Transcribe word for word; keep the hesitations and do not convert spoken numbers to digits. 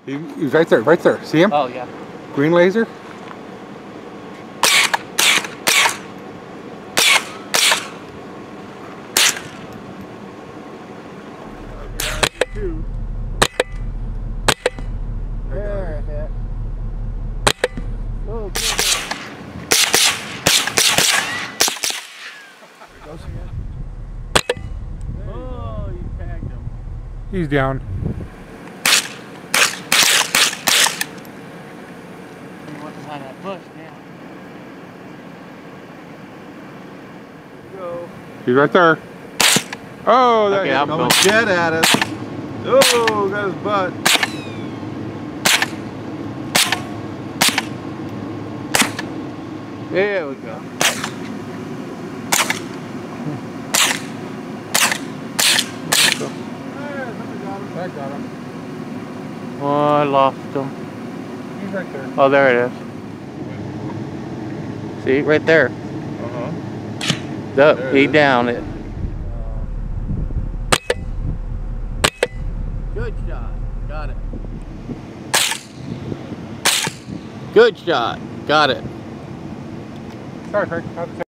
He, he's right there, right there. See him? Oh, yeah. Green laser. Two. There, hit. Oh, good. Oh, you tagged him. He's down. He went behind that bush now. Go. He's right there. Oh, that Okay, hit I'm him. Coming dead at us. Oh, got his butt. There we go. That got him. Oh, I lost him. He's right there. Oh, there it is. See, right there. Uh-huh. Up, There it he is. down it. Good shot. Got it. Good shot. Got it. Sorry, Frank.